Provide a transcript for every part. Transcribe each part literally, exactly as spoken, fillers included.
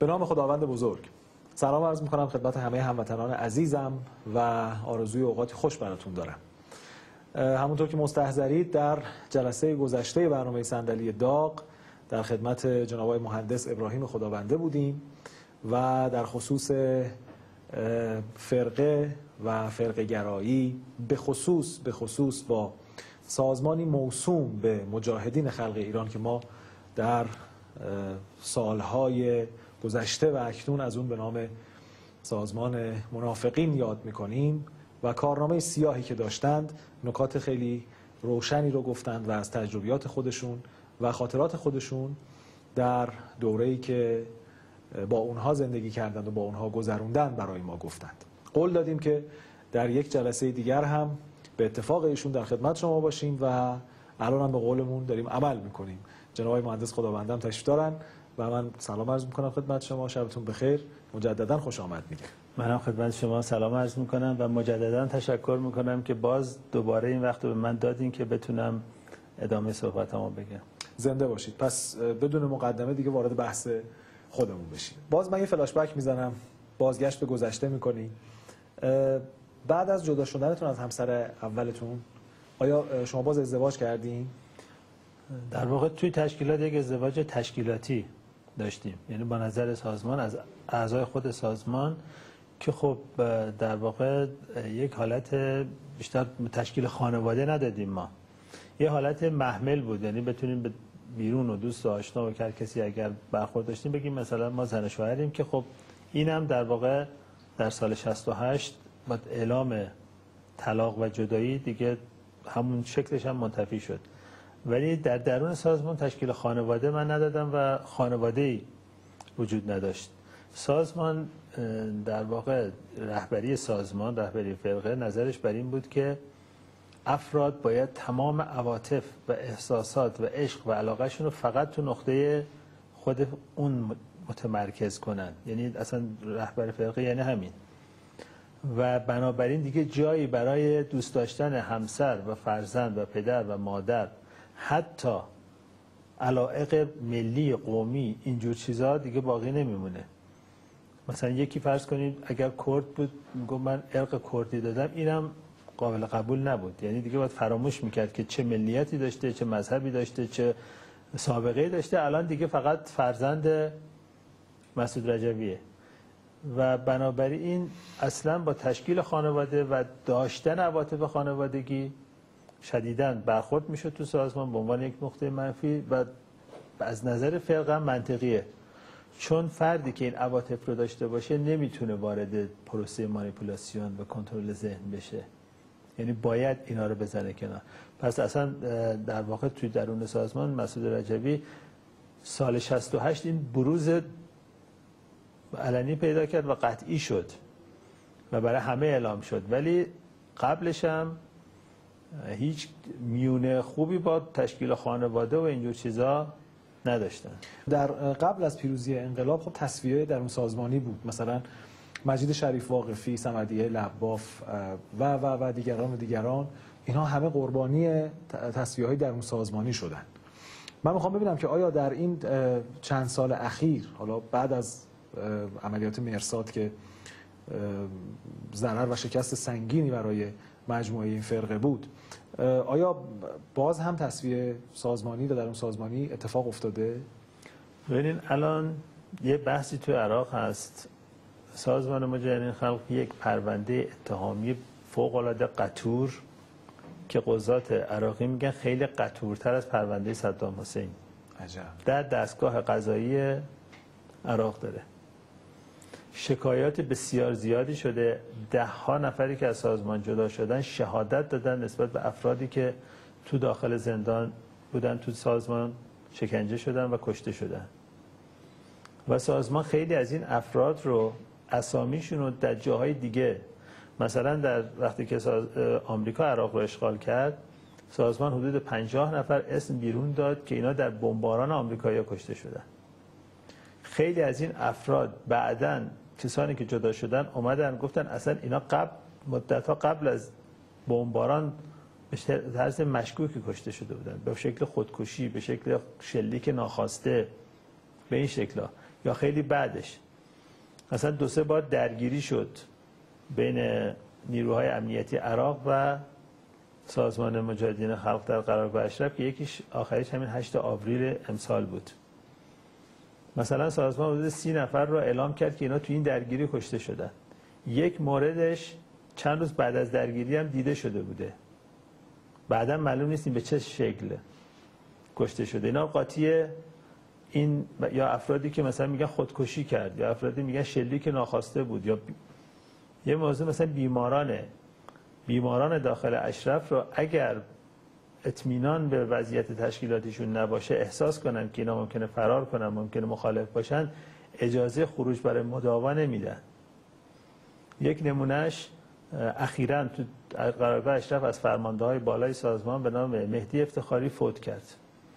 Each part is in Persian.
به نام خداوند بزرگ سلام عرض میکنم خدمت همه هموطنان عزیزم و آرزوی اوقاتی خوش براتون دارم. همونطور که مستحضرید در جلسه گذشته برنامه صندلی داغ در خدمت جناب آقای مهندس ابراهیم خدابنده بودیم و در خصوص فرقه و فرقه گرایی به خصوص به خصوص با سازمانی موسوم به مجاهدین خلق ایران که ما در سالهای گذشته و اکنون از اون به نام سازمان منافقین یاد میکنیم و کارنامه سیاهی که داشتند، نکات خیلی روشنی رو گفتند و از تجربیات خودشون و خاطرات خودشون در دوره‌ای که با اونها زندگی کردند و با اونها گذروندن برای ما گفتند. قول دادیم که در یک جلسه دیگر هم به اتفاق ایشون در خدمت شما باشیم و الان هم به قولمون داریم عمل میکنیم. جناب آقای مهندس خدابنده هم تشریف دارن و من سلام عرض میکنم خدمت شما. شبتون بخیر، مجددا خوش آمد میگم. منم خدمت شما سلام عرض میکنم و مجددا تشکر میکنم که باز دوباره این وقت رو به من دادین که بتونم ادامه صحبتامو بگم. زنده باشید. پس بدون مقدمه دیگه وارد بحث خودمون بشیم. باز من یه فلاش بک میزنم، بازگشت به گذشته میکنی. بعد از جدا شدنتون از همسر اولتون آیا شما باز ازدواج کردین؟ در واقع توی تشکیلات یک ازدواج تشکیلاتی داشتیم، یعنی با نظر سازمان از اعضای خود سازمان که خب در واقع یک حالت بیشتر تشکیل خانواده ندادیم، ما یه حالت محمل بود، یعنی بتونیم به بیرون و دوست و آشنا و هر کسی اگر برخورد داشتیم بگیم مثلا ما زن و شوهریم، که خب اینم در واقع در سال شصت و هشت بعد اعلام طلاق و جدایی دیگه همون شکلش هم منتفی شد. ولی در درون سازمان تشکیل خانواده من ندادم و خانواده‌ای وجود نداشت. سازمان در واقع رهبری سازمان، رهبری فرقه، نظرش بر این بود که افراد باید تمام عواطف و احساسات و عشق و علاقهشون رو فقط تو نقطه خود اون متمرکز کنن. یعنی اصلا رهبر فرقه یعنی همین. و بنابراین دیگه جایی برای دوست داشتن همسر و فرزند و پدر و مادر، حتی علایق ملی قومی، اینجور چیزها دیگه باقی نمیمونه. مثلا یکی فرض کنید اگر کرد بود میگم من ارق کردی دادم، اینم قابل قبول نبود. یعنی دیگه باید فراموش میکرد که چه ملیتی داشته، چه مذهبی داشته، چه سابقه داشته. الان دیگه فقط فرزند مسعود رجویه. و بنابراین اصلا با تشکیل خانواده و داشتن عواطف خانوادگی شدیداً برخورد میشد تو سازمان به عنوان یک نقطه منفی و از نظر فرقه منطقیه، چون فردی که این عواطف رو داشته باشه نمیتونه وارد پروسه مانیپولاسیون و کنترل ذهن بشه، یعنی باید اینا رو بزنه کنار. پس اصلا در واقع توی درون سازمان مسعود رجوی سال شصت و هشت این بروز علنی پیدا کرد و قطعی شد و برای همه اعلام شد. ولی قبلش هم هیچ میونه خوبی با تشکیل خانواده و اینجور چیزا نداشتن. در قبل از پیروزی انقلاب خب تصفیه در اون سازمانی بود، مثلا مجید شریف واقفی، صمدیه لباف و و و دیگران و دیگران، اینها همه قربانی تصفیه های در اون سازمانی شدن. من میخوام ببینم که آیا در این چند سال اخیر، حالا بعد از عملیات مرصاد که ضرر و شکست سنگینی برای مجموعه این فرقه بود، آیا باز هم تصفیه سازمانی در اون سازمانی اتفاق افتاده؟ ببینین الان یه بحثی تو عراق هست. سازمان مجاهدین خلق یک پرونده اتهامی فوق‌العاده قطور که قضات عراقی میگن خیلی قطورتر از پرونده صدام حسین عجب. در دستگاه قضایی عراق داره. شکایات بسیار زیادی شده. ده ها نفری که از سازمان جدا شدن شهادت دادن نسبت به افرادی که تو داخل زندان بودن، تو سازمان شکنجه شدن و کشته شدن. و سازمان خیلی از این افراد رو اسامیشون رو در جاهای دیگه، مثلا در وقتی که آمریکا عراق رو اشغال کرد، سازمان حدود پنجاه نفر اسم بیرون داد که اینا در بمباران آمریکایی‌ها کشته شدن. خیلی از این افراد بعداً کسانی که جدا شدن اومدن گفتن اصلا اینا قبل مدت‌ها قبل از بمباران به طرز مشکوکی کشته شده بودن، به شکل خودکشی، به شکل شلیک ناخواسته، به این شکل‌ها. یا خیلی بعدش. مثلا دو سه بار درگیری شد بین نیروهای امنیتی عراق و سازمان مجاهدین خلق در قرارگاه اشرف که یکیش آخریش همین هشت آوریل امسال بود. مثلا سازمان حدود سی نفر رو اعلام کرد که اینا تو این درگیری کشته شدن. یک موردش چند روز بعد از درگیری هم دیده شده بوده. بعدا معلوم نیست به چه شکل کشته شده. اینا قاطی این یا افرادی که مثلا میگن خودکشی کرد یا افرادی میگن شلیک ناخواسته بود یا بی... یه موضوع مثلا بیمارانه بیماران داخل اشرف رو اگر اطمینان به وضعیت تشکیلاتیشون نباشه، احساس کنن که اینا ممکنه فرار کنن، ممکنه مخالف باشن، اجازه خروج برای مداوا نمیدن. یک نمونهش اخیراً تو قرارگاه اشرف از فرمانده‌های بالای سازمان به نام مهدی افتخاری فوت کرد.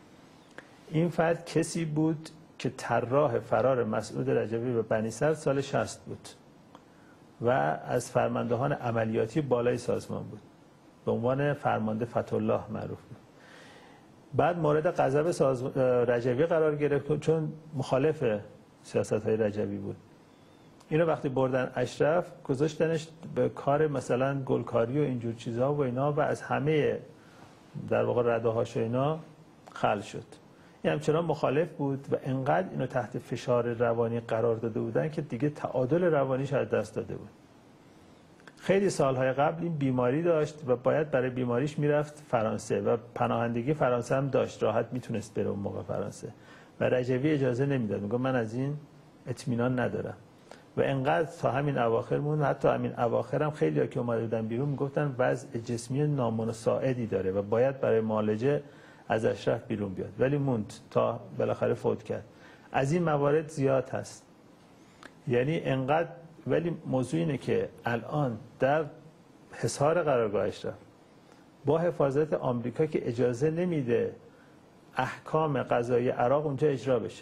این فرد کسی بود که طراح فرار مسعود رجبی به بنی‌سر سال شصت بود و از فرماندهان عملیاتی بالای سازمان بود. به عنوان فرمانده فتح‌الله معروف بود. بعد مورد غضب ساز... رجبی قرار گرفت چون مخالف سیاست‌های رجبی بود. اینو وقتی بردن اشرف گذاشتنش به کار مثلا گلکاری و اینجور چیزها و اینا و از همه در واقع رده‌هاش و اینا خل شد. این همچنان مخالف بود و انقدر اینو تحت فشار روانی قرار داده بودن که دیگه تعادل روانیش از دست داده بود. خیلی سالهای قبل این بیماری داشت و باید برای بیماریش میرفت فرانسه و پناهندگی فرانسه هم داشت، راحت میتونست بره اون موقع فرانسه و رجبی اجازه نمیداد، میگه من از این اطمینان ندارم و انقدر تا همین اواخر مون. حتی همین اواخر هم خیلی ها که اومده بودن بیرون میگفتن وضع جسمی نامناسعی داره و باید برای معالجه از اشرف بیرون بیاد، ولی موند تا بالاخره فوت کرد. از این موارد زیاد هست. یعنی انقدر، ولی موضوع اینه که الان در حصار قرارگاه اشرف با حفاظت آمریکا که اجازه نمیده احکام قضایی عراق اونجا اجرا بشه.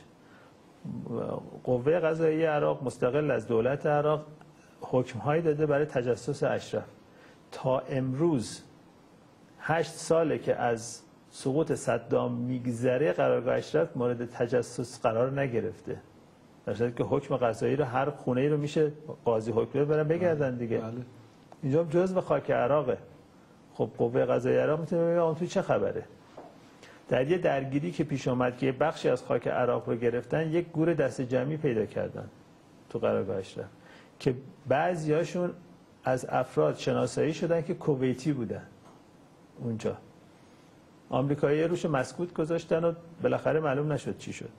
قوه قضایی عراق مستقل از دولت عراق حکم‌هایی داده برای تجسس اشرف. تا امروز هشت ساله که از سقوط صدام میگذره قرارگاه اشرف مورد تجسس قرار نگرفته، در صورتی که حکم قضایی رو هر خونه‌ای رو میشه قاضی حکم برن بگردن دیگه. بله. اینجا جزء خاک عراقه. خب قوه قضایی عراق میتونه بگه اون تو چه خبره. در یه درگیری که پیش اومد که بخشی از خاک عراق رو گرفتن، یک گور دست جمعی پیدا کردن تو قرارگاه اشرف که بعضیاشون از افراد شناسایی شدن که کویتی بودن. اونجا آمریکایی روش مسکوت گذاشتن و بالاخره معلوم نشد چی شد.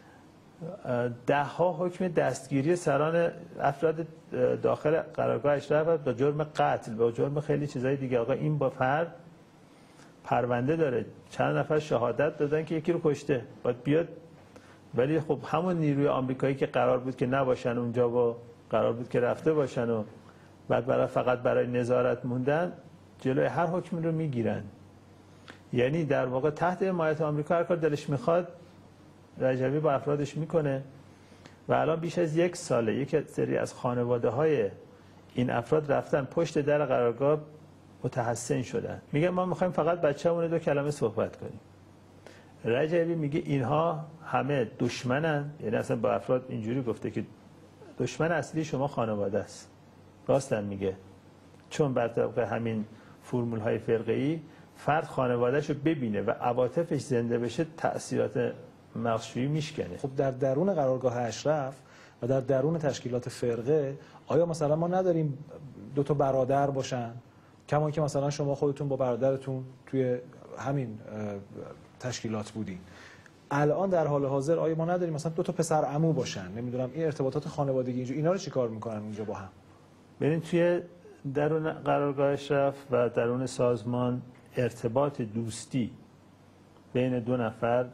ده ها حکم دستگیری سران افراد داخل قرارگاه اشرف با جرم قتل و جرم خیلی چیزای دیگه. آقا این با فرد پرونده داره، چند نفر شهادت دادن که یکی رو کشته، باید بیاد. ولی خب همون نیروی آمریکایی که قرار بود که نباشن اونجا و قرار بود که رفته باشن و بعد برای فقط برای نظارت موندن، جلوی هر حکمی رو میگیرن. یعنی در واقع تحت حمایت آمریکا هر کار دلش میخواد رجبی با افرادش میکنه و الان بیش از یک ساله یک سری از خانواده های این افراد رفتن پشت در قرارگاه متحسن شدن، میگن ما میخوایم فقط بچه‌مون دو کلمه صحبت کنیم. رجبی میگه اینها همه دشمنن، یعنی اصلا با افراد اینجوری گفته که دشمن اصلی شما خانواده است. راستن میگه، چون بر طبق همین فرمول های فرقه‌ای فرد خانواده‌شو ببینه و عواطفش زنده بشه، تأثیرات مغزشویی میشکنه. خب در درون قرارگاه اشرف و در درون تشکیلات فرقه آیا مثلا ما نداریم دو تا برادر باشن؟ کما که مثلا شما خودتون با برادرتون توی همین تشکیلات بودین. الان در حال حاضر آیا ما نداریم مثلا دو تا پسر عمو باشن؟ نمیدونم این ارتباطات خانوادگی اینجا اینا رو چیکار میکنن اونجا با هم؟ ببین توی درون قرارگاه اشرف و درون سازمان ارتباط دوستی بین دو نفر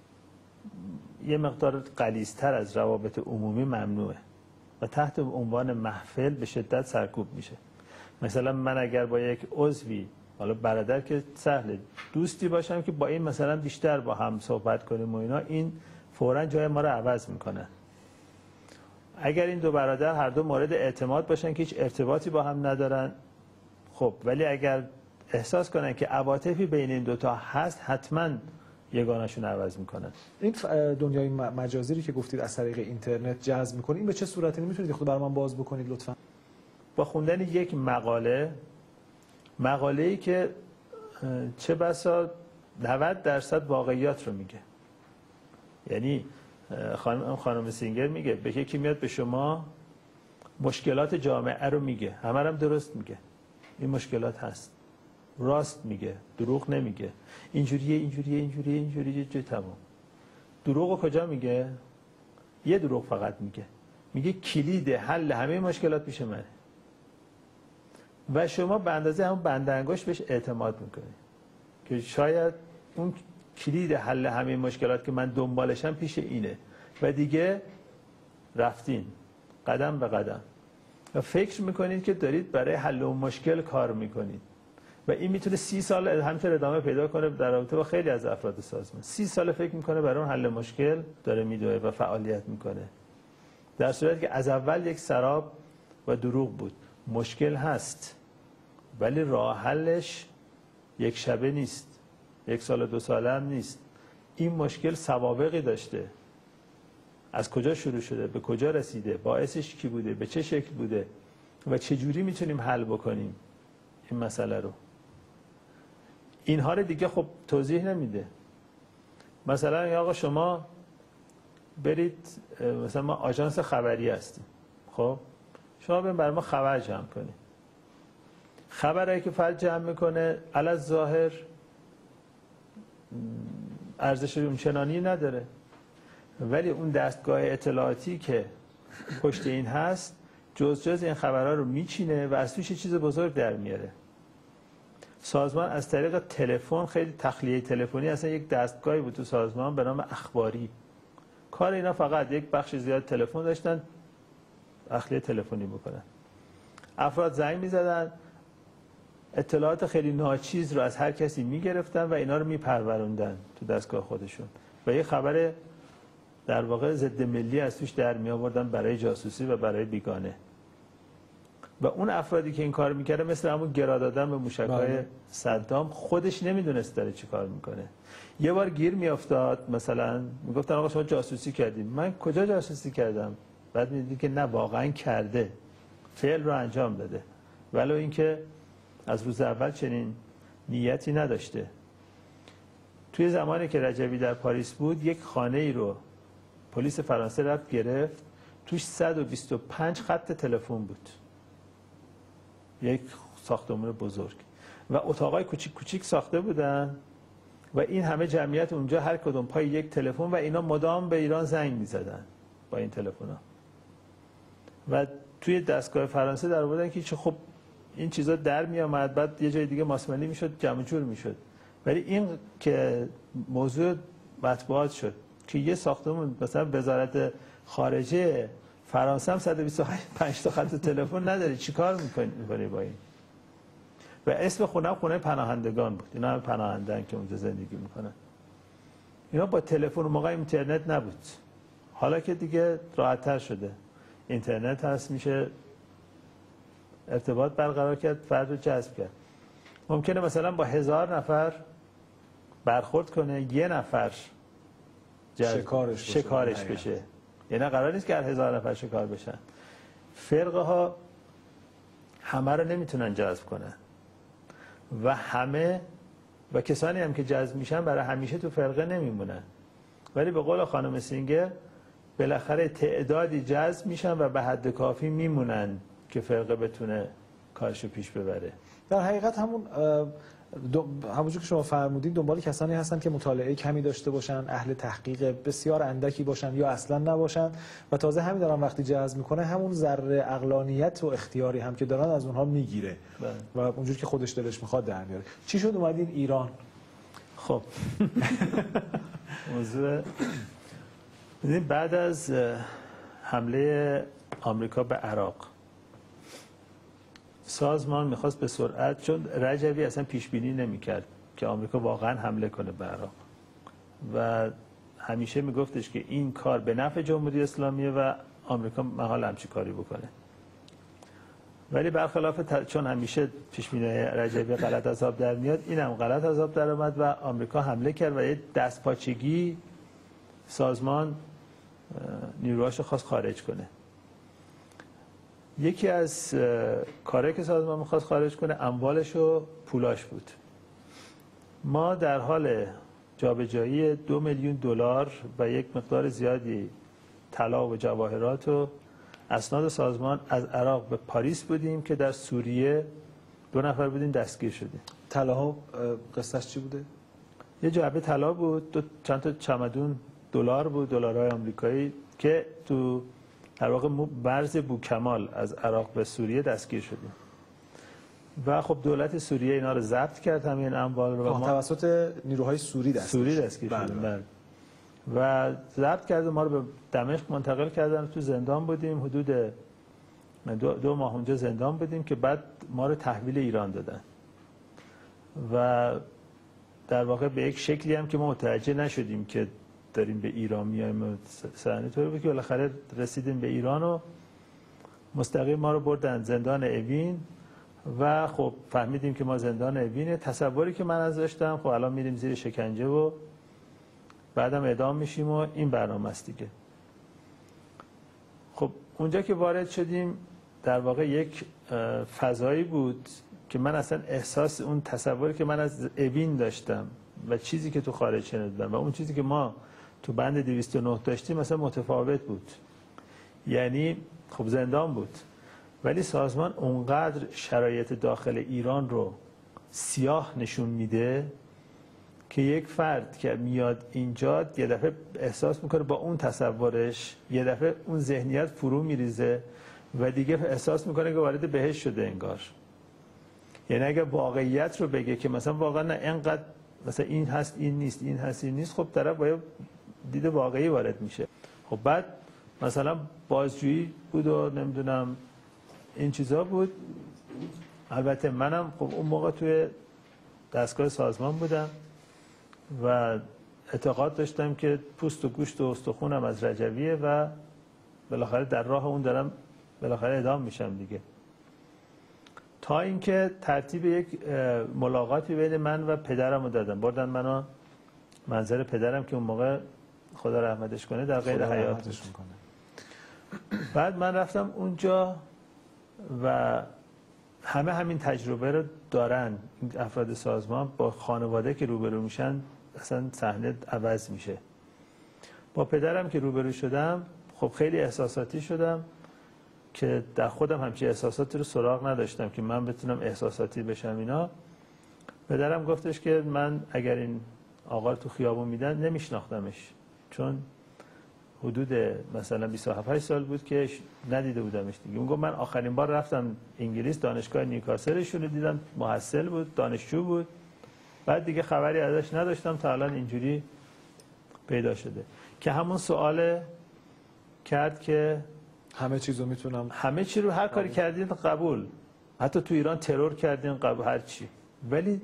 یه مقدار غلیظتر از روابط عمومی ممنوعه و تحت عنوان محفل به شدت سرکوب میشه. مثلا من اگر با یک عضوی، حالا برادر که سهله، دوستی باشم که با این مثلا بیشتر با هم صحبت کنیم و اینا، این فوراً جای ما رو عوض میکنه. اگر این دو برادر هر دو مورد اعتماد باشن که هیچ ارتباطی با هم ندارن، خب، ولی اگر احساس کنن که عواطفی بین این دوتا هست، حتما یگانه‌شون عوض میکنن. این دنیای مجازی رو که گفتید از طریق اینترنت جذب میکنید، این به چه صورتی میتونید خود برای من باز بکنید لطفا؟ با خوندن یک مقاله مقاله‌ای که چه بسا نود درصد واقعیات رو میگه. یعنی خانم خانم سینگر میگه به یکی میاد به شما مشکلات جامعه رو میگه، همه هم درست میگه، این مشکلات هست، راست میگه، دروغ نمیگه، اینجوریه اینجوریه اینجوریه اینجوریه جو تمام. دروغو کجا میگه؟ یه دروغ فقط میگه، میگه کلید حل همه مشکلات پیش منه و شما به اندازه همون بند انگشت بهش اعتماد میکنید که شاید اون کلید حل همه مشکلات که من دنبالشم پیش اینه و دیگه رفتین قدم به قدم و فکر میکنید که دارید برای حل اون مشکل کار میکنید و این میتونه سی سال همینطور ادامه پیدا کنه در رابطه با خیلی از افراد سازمان. سی سال فکر میکنه برای اون حل مشکل داره میدوه و فعالیت میکنه، در صورتی که از اول یک سراب و دروغ بود. مشکل هست ولی راه حلش یک شبه نیست، یک سال دو ساله هم نیست. این مشکل سوابقی داشته، از کجا شروع شده، به کجا رسیده، باعثش کی بوده، به چه شکل بوده و چه جوری میتونیم حل بکنیم این مسئله رو. اینها رو دیگه خب توضیح نمیده. مثلا آقا شما برید، مثلا ما آژانس خبری هستیم، خب شما برید برای ما خبر جمع کنید. خبرایی که فرد جمع میکنه علی ظاهر ارزش اونچنانی نداره، ولی اون دستگاه اطلاعاتی که پشت این هست جز جز این خبرها رو میچینه و از توش چیز بزرگ در میاره. سازمان از طریق تلفن، خیلی تخلیه تلفنی، اصلا یک دستگاهی بود تو سازمان به نام اخباری. کار اینا فقط یک بخش زیاد تلفن داشتن، تخلیه تلفنی بکنن. افراد زنگ میزدن، اطلاعات خیلی ناچیز رو از هر کسی میگرفتن و اینا رو میپروروندن تو دستگاه خودشون و یه خبر در واقع ضد ملی از توش در می آوردن برای جاسوسی و برای بیگانه. و اون افرادی که این کار میکرده مثل همون گرا دادن به موشک‌های صدام، خودش نمیدونست داره چی کار میکنه. یه بار گیر میافتاد، مثلا میگفتن آقا شما جاسوسی کردیم. من کجا جاسوسی کردم؟ بعد میدیدی که نه واقعا کرده، فعل رو انجام داده، ولو اینکه از روز اول چنین نیتی نداشته. توی زمانی که رجبی در پاریس بود، یک خانه ای رو پلیس فرانسه رفت گرفت، توش صد و بیست و پنج خط تلفن بود، یک ساختمان بزرگ و اتاقای کوچیک کوچیک ساخته بودن و این همه جمعیت اونجا هر کدوم پای یک تلفن و اینا مدام به ایران زنگ می‌زدن با این تلفن‌ها و توی دستگاه فرانسه در آوردن که خب این چیزا در می آمد، بعد یه جای دیگه ماسمالی میشد، جمع جور میشد. ولی این که موضوع مطبوعات شد که یه ساختمون مثلا وزارت خارجه فرانسه هم صد و بیست و پنج تا خط تلفن نداره، چیکار میکنی با این؟ و اسم خونه خونه پناهندگان بود، اینا هم پناهنده‌ان که اونجا زندگی میکنن. اینا با تلفن و موقع اینترنت نبود، حالا که دیگه راحت‌تر شده، اینترنت هست، میشه ارتباط برقرار کرد، فرد رو جذب کرد. ممکنه مثلا با هزار نفر برخورد کنه، یه نفر شکارش, شکارش بشه, بشه. یعنی قرار نیست که هر هزار نفر شکار بشن. فرقه ها همه رو نمیتونن جذب کنن و همه و کسانی هم که جذب میشن برای همیشه تو فرقه نمیمونن، ولی به قول خانم سینگر بالاخره تعدادی جذب میشن و به حد کافی میمونن که فرقه بتونه کارشو پیش ببره. در حقیقت همون همونجور که شما فرمودین دنبال کسانی هستن که مطالعه کمی داشته باشن، اهل تحقیق بسیار اندکی باشن یا اصلا نباشن و تازه همین دارن وقتی جذب میکنه همون ذره عقلانیت و اختیاری هم که دارن از اونها میگیره و اونجور که خودش دلش میخواد در میاره. چی شد اومدین ایران؟ خب موضوع بعد از حمله آمریکا به عراق، سازمان میخواست به سرعت، چون رجبی اصلا پیش بینی نمیکرد که آمریکا واقعا حمله کنه به عراق و همیشه میگفتش که این کار به نفع جمهوری اسلامیه و آمریکا محال همچی کاری بکنه ولی برخلاف ت... چون همیشه پیش بینی رجبی غلط از آب در میاد، اینم غلط از آب در اومد و آمریکا حمله کرد و یه دستپاچگی سازمان نیروهاش خواست خارج کنه. یکی از کارهایی که سازمان میخواست خارج کنه اموالش و پولاش بود. ما در حال جابجایی دو میلیون دلار و یک مقدار زیادی طلا و جواهرات و اسناد سازمان از عراق به پاریس بودیم که در سوریه دو نفر بودیم دستگیر شدیم. طلاها قصهش چی بوده؟ یه جعبه طلا بود، دو چند تا چمدون دلار بود، دلارهای آمریکایی که تو در واقع مرز بوکمال از عراق به سوریه دستگیر شدیم. و خب دولت سوریه اینا رو ضبط کرد، همین اموال رو. ما توسط نیروهای سوری دستگیر سوری دستگیر شدیم. بله. و ضبط کرد، ما رو به دمشق منتقل کردن، تو زندان بودیم حدود دو, دو ماه اونجا زندان بودیم که بعد ما رو تحویل ایران دادن. و در واقع به یک شکلی هم که ما متوجه نشدیم که داریم به ایران میایم، صحنه طوری بود که بالاخره رسیدیم به ایران و مستقیم ما رو بردن زندان اوین و خب فهمیدیم که ما زندان اوینه. تصوری که من از داشتم خب الان میریم زیر شکنجه و بعدم اعدام میشیم و این برنامه است دیگه. خب اونجا که وارد شدیم در واقع یک فضایی بود که من اصلا احساس اون تصوری که من از اوین داشتم و چیزی که تو خارج شنیدم و اون چیزی که ما تو بند دویست و نه داشتیم مثلا متفاوت بود. یعنی خب زندان بود ولی سازمان اونقدر شرایط داخل ایران رو سیاه نشون میده که یک فرد که میاد اینجا یه دفعه احساس میکنه با اون تصورش یه دفعه اون ذهنیت فرو میریزه و دیگه احساس میکنه که وارد بهشت شده انگار. یعنی اگه واقعیت رو بگه که مثلا واقعا نه اینقدر مثلا این هست این نیست این هست این نیست، خب طرف باید دید واقعی وارد میشه. خب بعد مثلا بازجویی بود و نمیدونم این چیزا بود. البته منم خب اون موقع توی دستگاه سازمان بودم و اعتقاد داشتم که پوست و گوشت و استخونم از رجویه و بالاخره در راه اون دارم بالاخره اعدام میشم دیگه. تا اینکه ترتیب یک ملاقاتی بین من و پدرم رو دادم، بردن منو منظر پدرم که اون موقع خدا رحمتش کنه در غیر حیات بود. بعد من رفتم اونجا و همه همین تجربه رو دارن این افراد سازمان، با خانواده که روبرو میشن اصلا صحنه عوض میشه. با پدرم که روبرو شدم خب خیلی احساساتی شدم که در خودم همچین احساساتی رو سراغ نداشتم که من بتونم احساساتی بشم. اینا پدرم گفتش که من اگر این آقا رو تو خیابون میدن نمیشناختمش، چون حدود مثلا بیست و هفت سال بود که ندیده بودمش دیگه. اون گفت من آخرین بار رفتم انگلیس دانشگاه نیوکاسلشون رو دیدم، محصل بود، دانشجو بود، بعد دیگه خبری ازش نداشتم تا الان اینجوری پیدا شده. که همون سوال کرد که همه چیزو میتونم، همه چی رو هر کاری کردین قبول، حتی تو ایران ترور کردین قبول، هر چی، ولی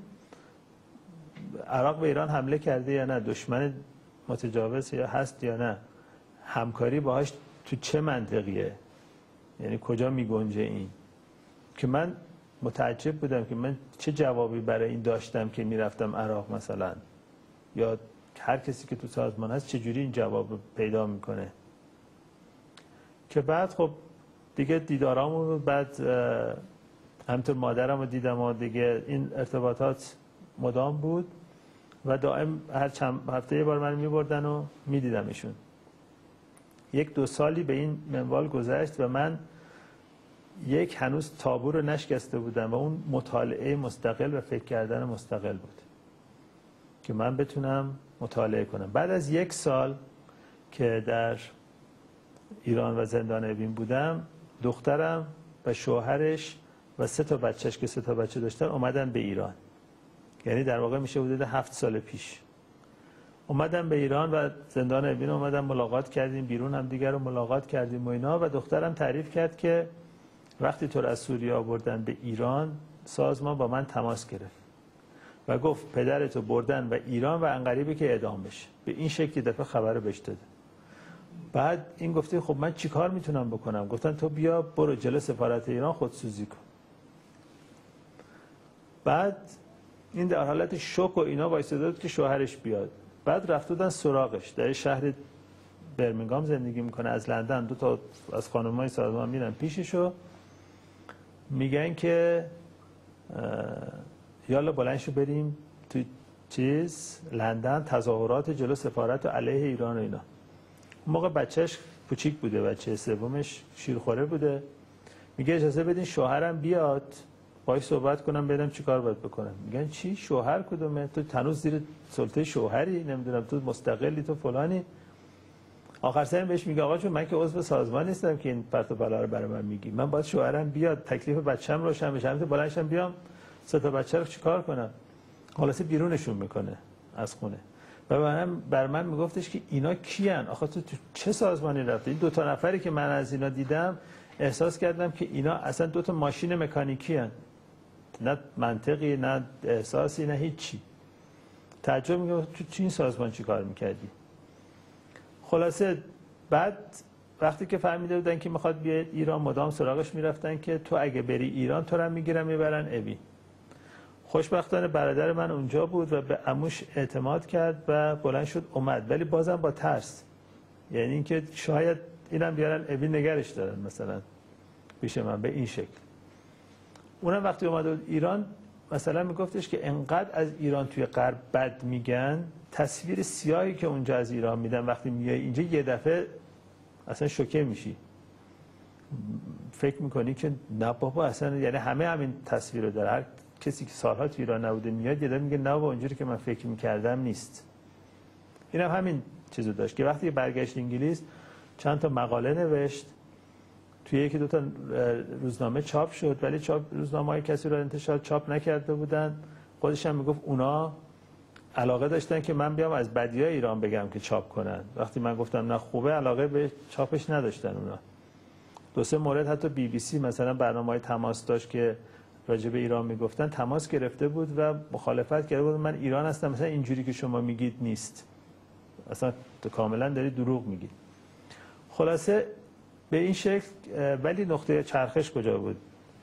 عراق به ایران حمله کرده یا نه، دشمن متجاوز یا هست یا نه، همکاری باهاش تو چه منطقیه، یعنی کجا میگنجه این. که من متعجب بودم که من چه جوابی برای این داشتم که میرفتم عراق مثلا، یا هر کسی که تو سازمان هست چجوری این جواب پیدا میکنه. که بعد خب دیگه دیدارامون، بعد همینطور مادرم رو دیدم و دیگه این ارتباطات مدام بود و دائم هر چند هفته یه بار من میبردن و میدیدمشون. یک دو سالی به این منوال گذشت و من یک هنوز تابو رو نشکسته بودم و اون مطالعه مستقل و فکر کردن مستقل بود که من بتونم مطالعه کنم. بعد از یک سال که در ایران و زندان اوین بودم، دخترم و شوهرش و سه تا بچهش که سه تا بچه داشتن اومدن به ایران. یعنی در واقع میشه حدود هفت سال پیش اومدن به ایران و زندان اوین اومدن ملاقات کردیم، بیرون هم دیگر رو ملاقات کردیم و اینا. و دخترم تعریف کرد که وقتی تو رو از سوریه آوردن به ایران، سازمان با من تماس گرفت و گفت پدرتو بردن و ایران و عنقریبه که اعدام بشه. به این شکل دفعه خبر بهش داده. بعد این گفته خب من چیکار میتونم بکنم؟ گفتن تو بیا برو جلو سفارت ایران خودسوزی کن. بعد این در حالت شوک و اینا وایساده بود که شوهرش بیاد. بعد رفت بودن سراغش. در شهر برمینگام زندگی میکنه، از لندن دو تا از خانمای سازمان میرن پیششو، میگن که یالا بلند شو بریم توی چیز لندن تظاهرات جلو سفارت علیه ایران و اینا. اون موقع بچهش کوچیک بوده، بچه سومش شیرخوره بوده. میگه اجازه بدین شوهرم بیاد باهاش صحبت کنم ببینم چیکار باید بکنم. میگن چی؟ شوهر کدومه؟ تو تنوز زیر سلطه شوهری؟ نمیدونم تو مستقلی، تو فلانی. آخر سر بهش میگه آقا چون من که عضو سازمان نیستم که این پرت و پلا رو برای من میگی، من باید شوهرم بیاد تکلیف بچه‌م روشن بشه، همین بلندشم بیام سه تا بچه رو چیکار کنم؟ خلاصه بیرونشون میکنه از خونه. و من بر من میگفتش که اینا کیان؟ آخه تو, تو چه سازمانی رفتی؟ این دو تا نفری که من از اینا دیدم احساس کردم که اینا اصلا دو تا ماشین مکانیکی ان، نه منطقی نه احساسی نه هیچی. تعجب میگه تو چه این سازمان چیکار میکردی؟ خلاصه بعد وقتی که فهمیده بودن که میخواد بیاد ایران مدام سراغش میرفتن که تو اگه بری ایران تو رو میگیرن میبرن اوین. خوشبختانه برادر من اونجا بود و به عموش اعتماد کرد و بلند شد اومد، ولی بازم با ترس، یعنی اینکه شاید اینم بیارن اوین نگرش دارن مثلا پیش من به این شکل. اونم وقتی اومد ایران مثلا میگفتش که انقدر از ایران توی غرب بد میگن، تصویر سیاهی که اونجا از ایران میدن وقتی میای اینجا یه دفعه اصلا شوکه میشی، فکر میکنی که نه بابا اصلا، یعنی همه همین تصویر رو داره. هر کسی که سالها تو ایران نبوده میاد یه دفعه میگه نه بابا اونجوری که من فکر میکردم نیست. اینم هم همین چیزو داشت که وقتی برگشت انگلیس چند تا مقاله نوشت، توی یکی دو تا روزنامه چاپ شد، ولی چاپ روزنامه‌های کسی رو انتشار چاپ نکرده بودن. خودش هم میگفت اونا علاقه داشتن که من بیام از بدیای ایران بگم که چاپ کنن. وقتی من گفتم نه خوبه، علاقه به چاپش نداشتن اونا. دو سه مورد حتی بی بی سی مثلا برنامه‌های تماس داشت که راجع به ایران میگفتن، تماس گرفته بود و مخالفت کرده بود من ایران هستم مثلا اینجوری که شما میگید نیست، اصلا تو کاملا داری دروغ میگی. خلاصه به این شکل. ولی نقطه چرخش کجا بود؟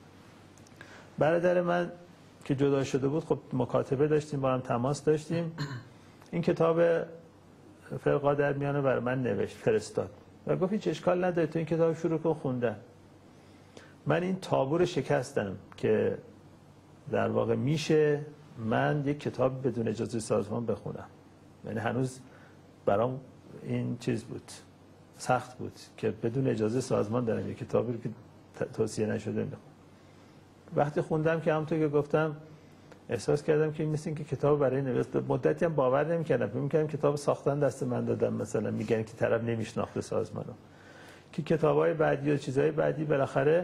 برادر من که جدا شده بود خب مکاتبه داشتیم، با هم تماس داشتیم. این کتاب فرقا در میانه برای من نوشت فرستاد و گفت هیچ اشکال نداره تو این کتاب شروع کن خوندن. من این تابو رو شکستم که در واقع میشه من یک کتاب بدون اجازه سازمان بخونم. یعنی هنوز برام این چیز بود، سخت بود که بدون اجازه سازمان دارم یک کتابی رو که توصیه نشده میخونم. وقتی خوندم که همونطور که گفتم احساس کردم که مثل این که کتاب برای نوشت، مدتی هم باور نمی‌کردم، فکر می‌کردم کتاب ساختن دست من دادم، مثلا میگن که طرف نمیشناخته سازمانو. که کتاب‌های بعدی و چیزهای بعدی بالاخره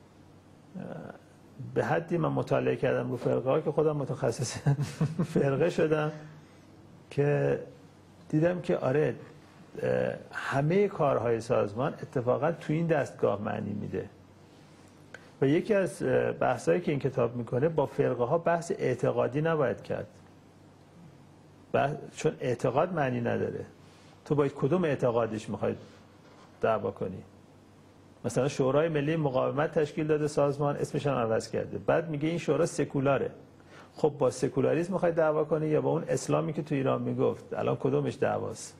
به حدی من مطالعه کردم رو فرقه ها که خودم متخصص فرقه شدم که دیدم که آره همه کارهای سازمان اتفاقا تو این دستگاه معنی میده. و یکی از بحثایی که این کتاب میکنه با فرقه ها بحث اعتقادی نباید کرد، بحث چون اعتقاد معنی نداره. تو باید کدوم اعتقادش میخواید دعوا کنی؟ مثلا شورای ملی مقاومت تشکیل داده سازمان، اسمش هم عوض کرده، بعد میگه این شورا سکولاره. خب با سکولاریسم میخواید دعوا کنی یا با اون اسلامی که تو ایران میگفت؟ الان کدومش دعواست؟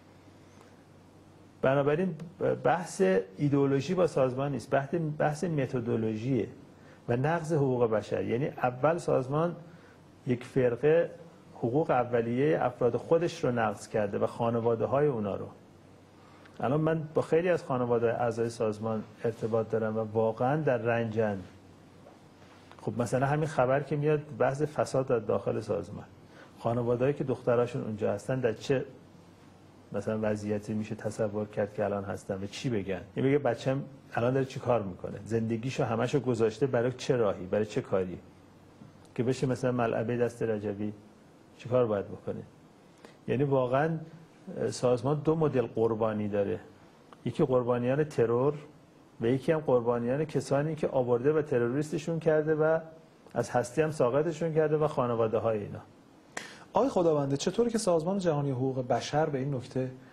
بنابراین بحث ایدئولوژی با سازمان نیست، بحث بحث متدولوژیه و نقض حقوق بشر. یعنی اول سازمان یک فرقه حقوق اولیه افراد خودش رو نقض کرده و خانواده های اونا رو. الان من با خیلی از خانواده اعضای سازمان ارتباط دارم و واقعا در رنجن. خب مثلا همین خبر که میاد بحث فساد در داخل سازمان، خانواده‌ای که دختراشون اونجا هستن در چه مثلا وضعیتی میشه تصور کرد که الان هستن و چی بگن؟ یه بگه بچه‌م الان داره چی کار میکنه، زندگیشو همشو گذاشته برای چه راهی، برای چه کاری، که بشه مثلا ملعبه دست رجبی چی کار باید بکنه؟ یعنی واقعا سازمان دو مدل قربانی داره، یکی قربانیان ترور و یکی هم قربانیان کسانی که آورده و تروریستشون کرده و از هستی هم ساقطشون کرده و خانواده های اینا. آقای خداونده، چطوره که سازمان جهانی حقوق بشر به این نکته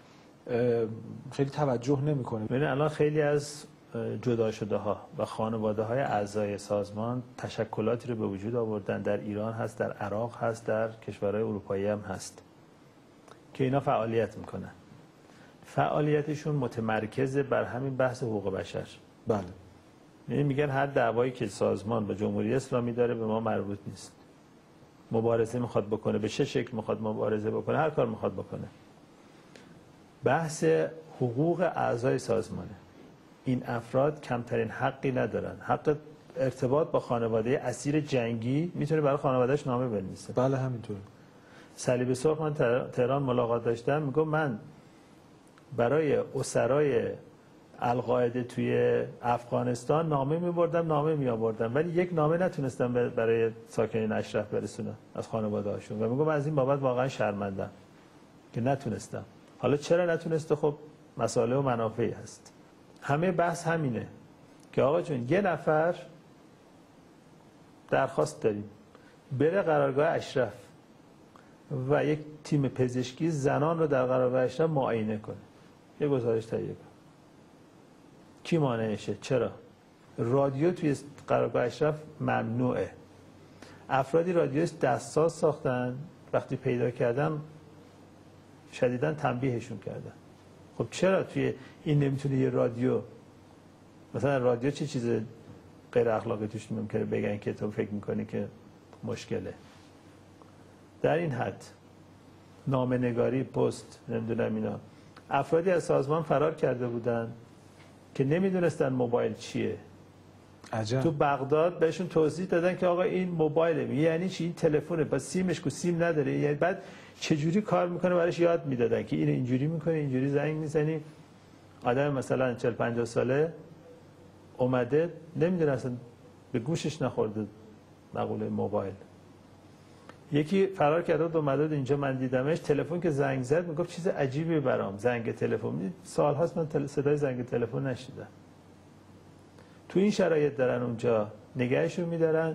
خیلی توجه نمیکنه. ببین الان خیلی از جدا شده ها و خانواده های اعضای سازمان تشکلاتی رو به وجود آوردن. در ایران هست، در عراق هست، در کشورهای اروپایی هم هست که اینا فعالیت میکنن. فعالیتشون متمرکز بر همین بحث حقوق بشر. بله. یعنی میگن هر دعوایی که سازمان با جمهوری اسلامی داره به ما مربوط نیست. مبارزه میخواد بکنه، به چه شکل میخواد مبارزه بکنه، هر کار میخواد بکنه. بحث حقوق اعضای سازمانه. این افراد کمترین حقی ندارن. حق ارتباط با خانواده اسیر جنگی میتونه برای خانوادهش نامه بنویسه. بله همینطوره. صلیب سرخ من تهران ملاقات داشتم، میگم من برای اسرای القاعده توی افغانستان نامه میبردم، نامه میآوردم، ولی یک نامه نتونستم برای ساکنین اشرف برسونم از خانواده هاشون و میگم از این بابت واقعا شرمندم که نتونستم. حالا چرا نتونسته؟ خب مسائل و منافعی هست. همه بحث همینه که آقا جون یه نفر درخواست داریم بره قرارگاه اشرف و یک تیم پزشکی زنان رو در قرارگاه اشرف معاینه کنه، یه گزارش تهیه کنه. کی مانعشه؟ چرا؟ رادیو توی قرارگاه اشرف ممنوعه. افرادی رادیو دستساز ساختن، وقتی پیدا کردم شدیداً تنبیهشون کردن. خب چرا توی این نمیتونه یه رادیو، مثلا رادیو چه چیز غیر اخلاقی توش ممکنه بگن که تو فکر میکنی که مشکله؟ در این حد نامه نگاری، پست، نمیدونم اینا. افرادی از سازمان فرار کرده بودن که نمیدونستن موبایل چیه. عجب. تو بغداد بهشون توضیح دادن که آقا این موبایله. یعنی چی؟ این تلفنه، بس سیمش کو سیم نداره. یعنی بعد چجوری کار میکنه براش یاد میدادن که اینو اینجوری میکنه، اینجوری زنگ میزنی. آدم مثلا چهل پنجاه ساله اومده نمیدونه، اصلا به گوشش نخورده مقوله موبایل. یکی فرار کرده و اومده اینجا من دیدمش، تلفن که زنگ زد میگفت چیز عجیبی برام، زنگ تلفن. سال‌هاست من تل... صدای زنگ تلفن نشیدم. تو این شرایط دارن اونجا نگهشون میدارن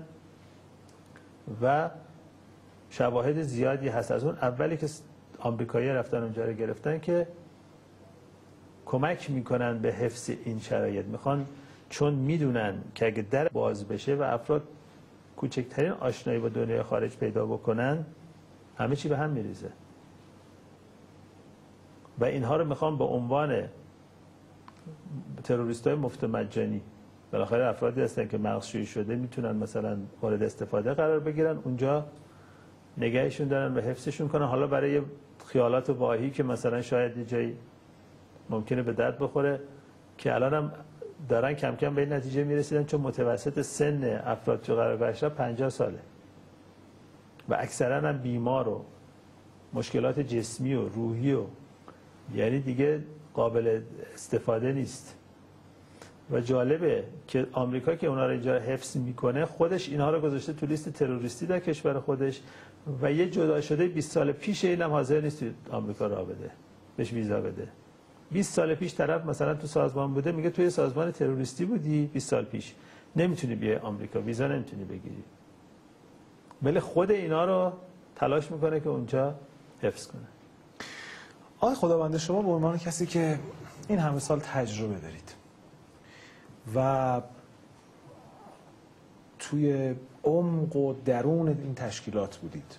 و شواهد زیادی هست از اون اولی که آمریکایی رفتن اونجا رو گرفتن که کمک میکنن به حفظ این شرایط. میخوان، چون میدونن که اگه در باز بشه و افراد کوچکترین آشنایی با دنیای خارج پیدا بکنن، همه چی به هم میریزه. و اینها رو میخوان به عنوان تروریستای مفت مجانی، بالاخره افرادی هستن که مغزشویی شده، میتونن مثلا مورد استفاده قرار بگیرن، اونجا نگهشون دارن و حفظشون کنن. حالا برای خیالات واهی که مثلا شاید یه جایی ممکنه به درد بخوره، که الان هم دارن کم کم به این نتیجه میرسیدن، چون متوسط سن افراد تو قرارگاه اشرف پنجاه ساله و اکثرا هم بیمار و مشکلات جسمی و روحی و یعنی دیگه قابل استفاده نیست. و جالبه که آمریکا که اونا رو اینجا حفظ میکنه، خودش اینها رو گذاشته تو لیست تروریستی در کشور خودش و یه جدا شده بیست سال پیش اینم حاضر نیست تو آمریکا راه بده، بهش ویزا بده. بیست سال پیش طرف مثلا تو سازمان بوده، میگه توی سازمان تروریستی بودی بیست سال پیش، نمیتونی بیای آمریکا، ویزا نمیتونی بگیری. ولی خود اینا رو تلاش میکنه که اونجا حفظ کنه. آقای خداوند، شما به عنوان کسی که این همه سال تجربه دارید و توی عمق و درون این تشکیلات بودید،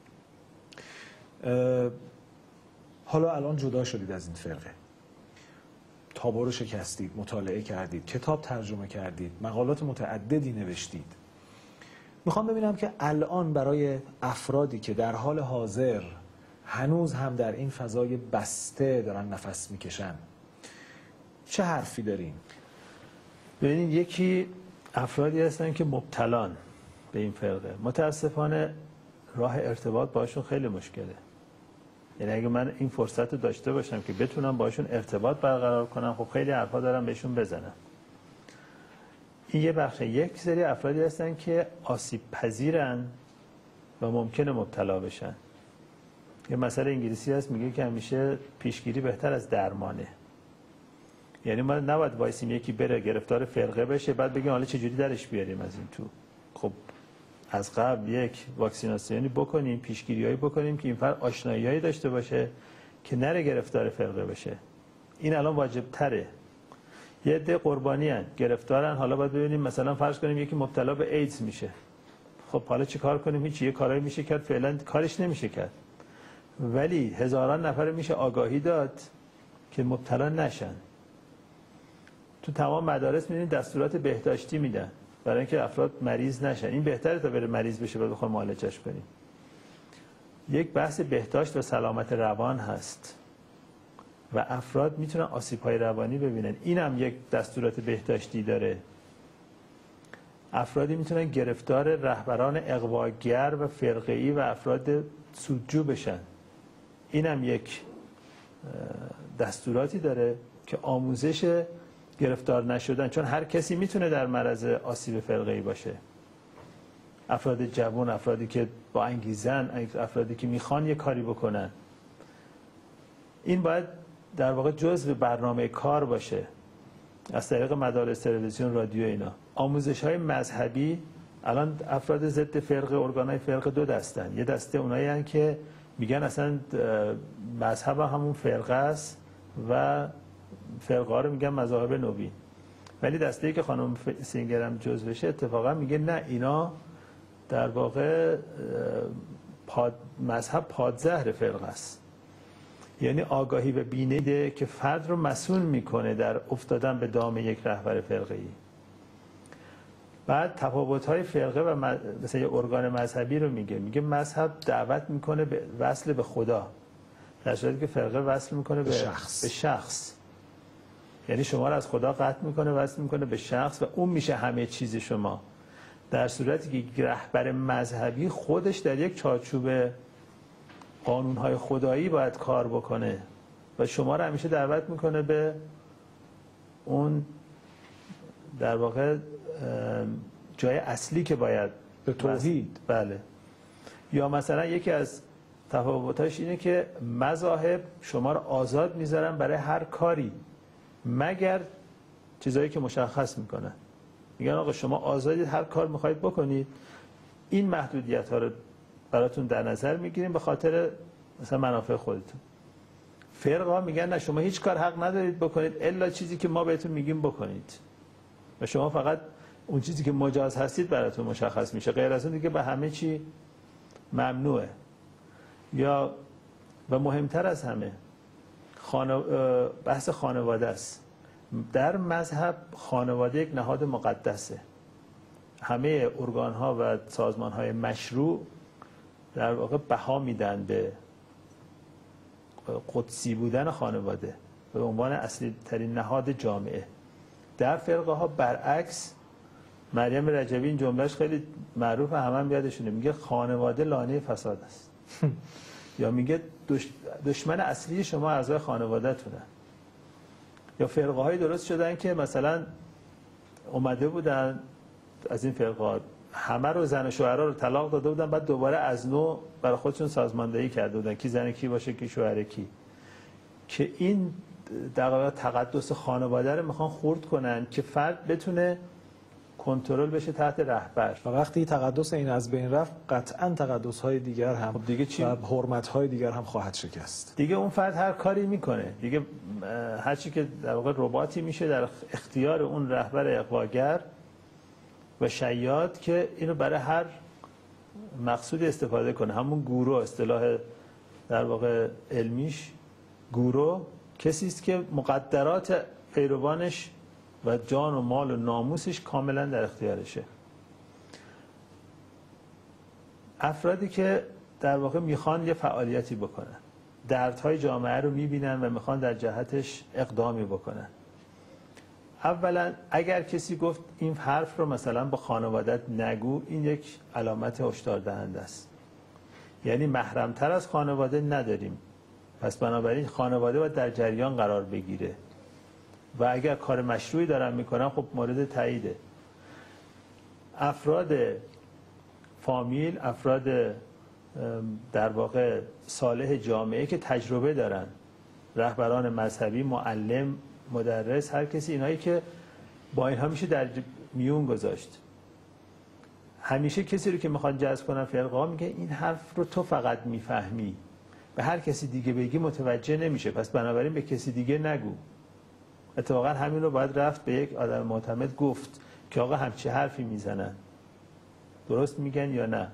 حالا الان جدا شدید از این فرقه، تابو رو شکستید، مطالعه کردید، کتاب ترجمه کردید، مقالات متعددی نوشتید. میخوام ببینم که الان برای افرادی که در حال حاضر هنوز هم در این فضای بسته دارن نفس میکشن، چه حرفی دارین؟ ببینید، یکی افرادی هستن که مبتلان به این فرقه، متاسفانه راه ارتباط باشون خیلی مشکله. یعنی اگه من این فرصت رو داشته باشم که بتونم باشون ارتباط برقرار کنم، خب خیلی حرفا دارم بهشون بزنم. این یه بخش. یک سری افرادی هستن که آسیب پذیرن و ممکنه مبتلا بشن. یه مسئله انگلیسی هست میگه که همیشه پیشگیری بهتر از درمانه. یعنی ما نباید وایسیم یکی بره گرفتار فرقه بشه بعد بگیم حالا چجوری درش بیاریم از این تو. خب از قبل یک واکسیناسیونی بکنیم، پیشگیریایی بکنیم که این فرد آشناییایی داشته باشه که نره گرفتار فرقه بشه. این الان واجب تره. یه عده قربانی هن، گرفتارن، حالا باید ببینیم مثلا فرض کنیم یکی مبتلا به ایدز میشه. خب حالا چی کار کنیم؟ هیچ. یه کارایی میشه کرد، فعلا کارش نمیشه کرد، ولی هزاران نفر میشه آگاهی داد که مبتلا نشن. تو تمام مدارس می‌بینید دستورات بهداشتی میدن برای اینکه افراد مریض نشن. این بهتره تا بره مریض بشه بعد بخوام معالجش کنیم. یک بحث بهداشت و سلامت روان هست و افراد میتونن آسیب‌های روانی ببینن. اینم یک دستورات بهداشتی داره. افرادی میتونن گرفتار رهبران اغواگر و فرقه‌ای و افراد سودجو بشن. اینم یک دستوراتی داره که آموزش گرفتار نشدن، چون هر کسی میتونه در معرض آسیب فرقه‌ای باشه. افراد جوان، افرادی که با انگیزن، افرادی که میخوان یه کاری بکنن. این باید در واقع جزء برنامه کار باشه از طریق مدارس، تلویزیون، رادیو. اینا آموزش های مذهبی. الان افراد ضد فرقه، ارگانهای فرقه دو دستن. یه دسته اونایی هستن که میگن اصلا مذهب همون فرقه است و فرقه ها رو میگن مذاهب نوین، ولی دسته‌ای که خانم سینگر هم جزو بشه اتفاقا میگه نه، اینا در واقع پاد مذهب پادزهر فرقه است. یعنی آگاهی به بینه ده که فرد رو مسئول میکنه در افتادن به دام یک رهبر فرقه‌ای. بعد تفاوت‌های فرقه و مثلا یه ارگان مذهبی رو میگه میگه مذهب دعوت میکنه به وصل به خدا، در صورتی که فرقه وصل میکنه به شخص. به شخص. یعنی شما رو از خدا قطع میکنه، وصل میکنه به شخص و اون میشه همه چیز شما. در صورتی که رهبر مذهبی خودش در یک چارچوب قانون‌های خدایی باید کار بکنه و شما رو همیشه دعوت میکنه به اون در واقع جای اصلی که باید به توحید. بله. یا مثلا یکی از تفاوتاش اینه که مذاهب شما رو آزاد میذارن برای هر کاری مگر چیزایی که مشخص میکنن. میگن آقا شما آزادید، هر کار میخواید بکنید، این محدودیت ها رو براتون در نظر میگیریم به خاطر مثلا منافع خودتون. فرقه ها میگن نه، شما هیچ کار حق ندارید بکنید الا چیزی که ما بهتون میگیم بکنید و شما فقط اون چیزی که مجاز هستید براتون مشخص میشه، غیر از اون دیگه به همه چی ممنوعه. یا و مهمتر از همه خانو... بحث خانواده است. در مذهب خانواده یک نهاد مقدسه. همه ارگان ها و سازمان های مشروع در واقع بها میدن به قدسی بودن خانواده به عنوان اصلی ترین نهاد جامعه. در فرقه ها برعکس، مریم رجبی این جملهش خیلی معروفه، همه هم یادشونه، میگه خانواده لانه فساد است. یا میگه دشمن اصلی شما اعضای خانواده‌تونه. یا فرقه های درست شدن که مثلا اومده بودن از این فرقه همه رو زن و شوهرها رو طلاق داده بودن، بعد دوباره از نو برای خودشون سازماندهی کرده بودن کی زن کی باشه کی شوهر کی، که این در واقع تقدس خانواده رو میخوان خرد کنن که فرد بتونه کنترل بشه تحت رهبر. و وقتی تقدس این از بین رفت قطعا تقدس های دیگر هم خب دیگه چی؟ و حرمت های دیگر هم خواهد شکست. دیگه اون فرد هر کاری میکنه دیگه، هر چی که در واقع رباطی میشه در اختیار اون رهبر اغواگر و شیاد که اینو برای هر مقصودی استفاده کنه. همون گورو، اصطلاح در واقع علمیش گورو کسی است که مقدرات پیروانش و جان و مال و ناموسش کاملا در اختیارشه. افرادی که در واقع میخوان یه فعالیتی بکنن، دردهای جامعه رو میبینن و میخوان در جهتش اقدامی بکنن. اولا اگر کسی گفت این حرف رو مثلا با خانوادت نگو، این یک علامت هشدار دهنده است. یعنی محرمتر از خانواده نداریم، پس بنابراین خانواده باید در جریان قرار بگیره و اگر کار مشروعی دارن میکنن خب مورد تاییده. افراد فامیل، افراد در واقع صالح جامعه که تجربه دارن، رهبران مذهبی، معلم، مدرس، هر کسی، اینایی که با اینها میشه در میون گذاشت. همیشه کسی رو که میخواد جذب کنن فرقه ها میگه این حرف رو تو فقط میفهمی به هر کسی دیگه بگی متوجه نمیشه، پس بنابراین به کسی دیگه نگو. اتفاقا همین رو باید رفت به یک آدم معتمد گفت که آقا همچی حرفی میزنن، درست میگن یا نه.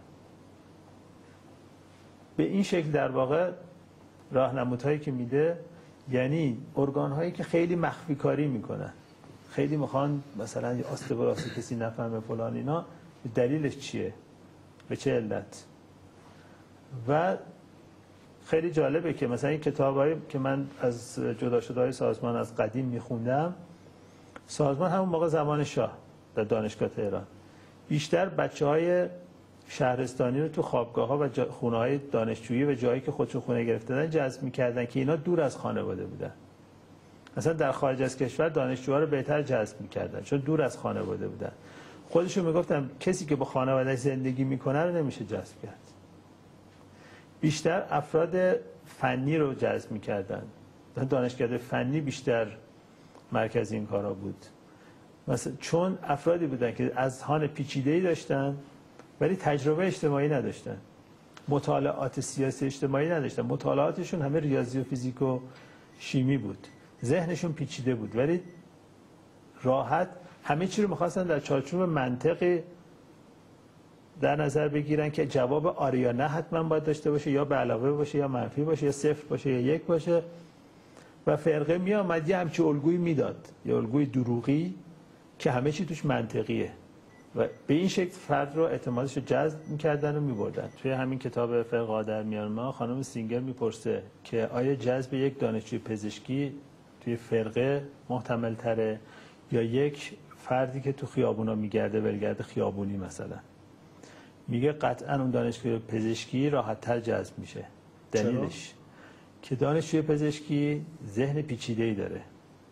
به این شکل در واقع راهنمودهایی که میده، یعنی ارگان هایی که خیلی مخفی کاری میکنن، خیلی میخوان مثلا آستوراسی کسی نفهمه فلان اینا، دلیلش چیه، به چه علت. و خیلی جالبه که مثلا این کتابایی که من از جدا شده های سازمان از قدیم میخوندم، سازمان همون موقع زمان شاه در دانشگاه تهران بیشتر بچه های شهرستانی رو تو خوابگاه ها و خونه های دانشجویی و جایی که خودشون خونه گرفته دادن جذب میکردن که اینا دور از خانواده بودن. مثلا در خارج از کشور دانشجوها رو بهتر جذب میکردن چون دور از خانواده بودن. خودشون میگفتن کسی که با خانواده زندگی میکنه رو نمیشه جذب کرد. بیشتر افراد فنی رو جذب میکردن. دانشکده فنی بیشتر مرکز این کارا بود. مثلا چون افرادی بودن که اذهان پیچیده‌ای داشتن ولی تجربه اجتماعی نداشتن، مطالعات سیاسی اجتماعی نداشتن، مطالعاتشون همه ریاضی و فیزیک و شیمی بود، ذهنشون پیچیده بود ولی راحت همه چی رو می‌خواستن در چارچوب منطقی در نظر بگیرن که جواب آره یا نه حتما باید داشته باشه، یا به علاوه باشه یا منفی باشه یا صفر باشه یا یک باشه. و فرقه می آمد یه همچین الگویی میداد، یه الگوی دروغی که همه چی توش منطقیه و به این شکل فرد رو اعتمادش رو جذب میکردن و میبردن. توی همین کتاب فرقه در میان ما خانم سینگر میپرسه که آیا جذب یک دانشجوی پزشکی توی فرقه محتمل تره یا یک فردی که تو خیابونا میگرده ولگرد خیابونی مثلا؟ میگه قطعا اون دانشجوی پزشکی راحت تر جذب میشه. دلیلش چرا؟ که دانشجوی پزشکی ذهن پیچیده‌ای داره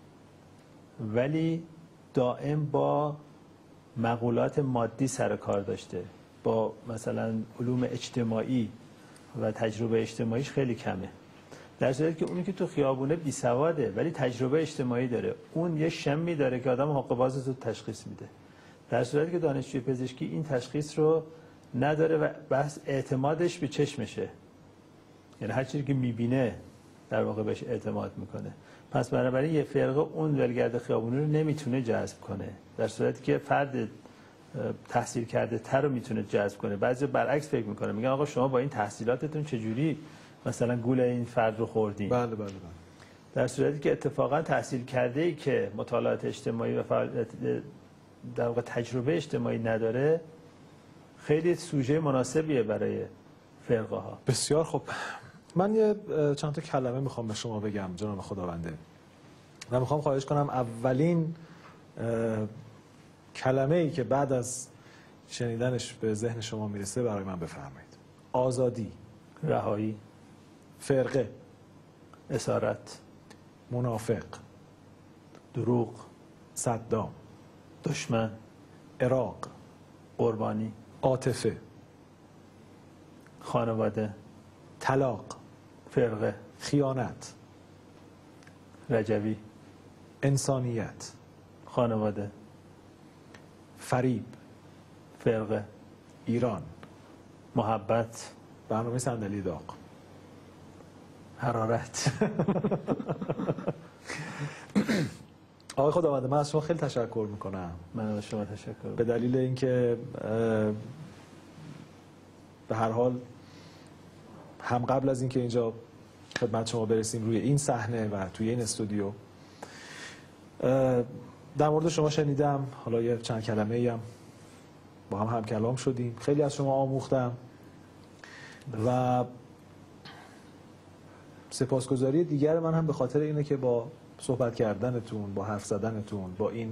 ولی دائم با مقولات مادی سر کار داشته، با مثلا علوم اجتماعی و تجربه اجتماعیش خیلی کمه. در صورتی که اونی که تو خیابونه بی سواده ولی تجربه اجتماعی داره، اون یه شمی داره که آدم حق باز رو تشخیص میده. در صورتی که دانشجوی پزشکی این تشخیص رو نداره و بس اعتمادش به چشمشه، یعنی هر چیزی که میبینه در واقع بهش اعتماد میکنه. پس بنابراین یه فرقه اون ولگرد خیابونی رو نمیتونه جذب کنه، در صورتی که فرد تحصیل کرده تر رو میتونه جذب کنه. بعضی برعکس فکر میکنه، میگن آقا شما با این تحصیلاتتون چجوری مثلا گول این فرد رو خوردین؟ بله بله بله. در صورتی که اتفاقا تحصیل کرده ای که مطالعات اجتماعی و فعالیت در واقع تجربه اجتماعی نداره خیلی سوژه مناسبیه برای فرقه ها. بسیار خوب. من یه چند تا کلمه میخوام به شما بگم جناب خداونده و میخوام خواهش کنم اولین کلمه ای که بعد از شنیدنش به ذهن شما میرسه برای من بفرمایید. آزادی، رهایی، فرقه، اسارت، منافق، دروغ، صدام، دشمن، عراق، قربانی، عاطفه، خانواده، طلاق، فرقه، خیانت، رجوی، انسانیت، خانواده، فریب، فرقه، ایران، محبت، برنامه صندلی داغ، حرارت. آقای خداونده من از شما خیلی تشکر میکنم. من از شما تشکر به دلیل اینکه به هر حال هم قبل از اینکه اینجا خدمت شما برسیم روی این صحنه و توی این استودیو در مورد شما شنیدم، حالا یه چند کلمه ای هم با هم هم کلام شدیم، خیلی از شما آموختم و سپاسگزاری دیگر من هم به خاطر اینه که با صحبت کردنتون، با حرف زدنتون، با این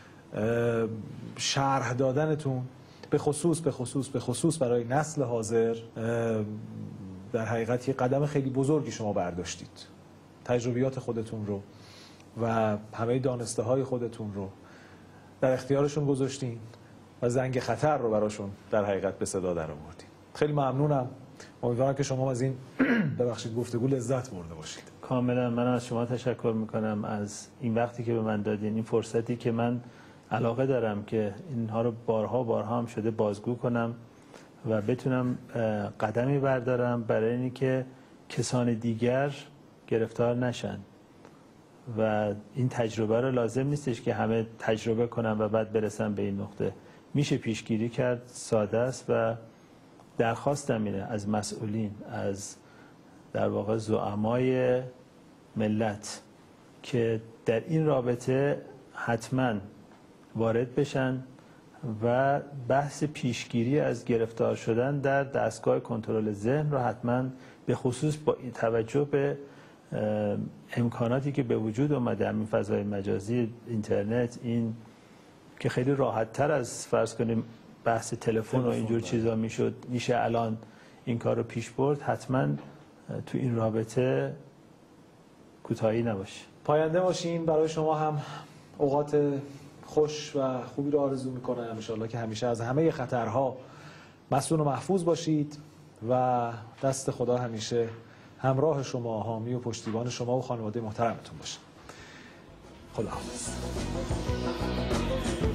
شرح دادنتون به خصوص به خصوص به خصوص برای نسل حاضر در حقیقت یه قدم خیلی بزرگی شما برداشتید. تجربیات خودتون رو و همه دانسته های خودتون رو در اختیارشون گذاشتین و زنگ خطر رو براشون در حقیقت به صدا در آوردین. خیلی ممنونم. امیدوارم که شما از این ببخشید گفتگو لذت برده باشید. کاملا من از شما تشکر میکنم از این وقتی که به من دادین، این فرصتی که من علاقه دارم که اینها رو بارها بارها هم شده بازگو کنم و بتونم قدمی بردارم برای اینی که کسان دیگر گرفتار نشن و این تجربه رو لازم نیستش که همه تجربه کنن و بعد برسن به این نقطه. میشه پیشگیری کرد، ساده است و درخواستم اینه از مسئولین، از در واقع زعمای ملت که در این رابطه حتما وارد بشن و بحث پیشگیری از گرفتار شدن در دستگاه کنترل ذهن رو حتما به خصوص با توجه به امکاناتی که به وجود اومده، همین فضای مجازی، اینترنت، این که خیلی راحت تر از فرض کنیم بحث تلفن و اینجور چیزا میشد، میشه الان این کار رو پیش برد. حتما تو این رابطه کوتاهی نباشه. پاینده باشین. برای شما هم اوقات خوش و خوبی رو آرزو میکنم. ان شاءالله که همیشه از همه خطرها مسئول و محفوظ باشید و دست خدا همیشه همراه شما، حامی و پشتیبان شما و خانواده محترمتون باشه. خداحافظ.